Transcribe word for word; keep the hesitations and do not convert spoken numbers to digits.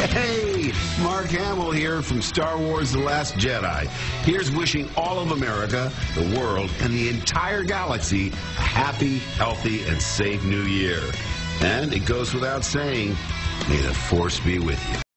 Hey, Mark Hamill here from Star Wars The Last Jedi. Here's wishing all of America, the world, and the entire galaxy a happy, healthy, and safe new year. And it goes without saying, may the Force be with you.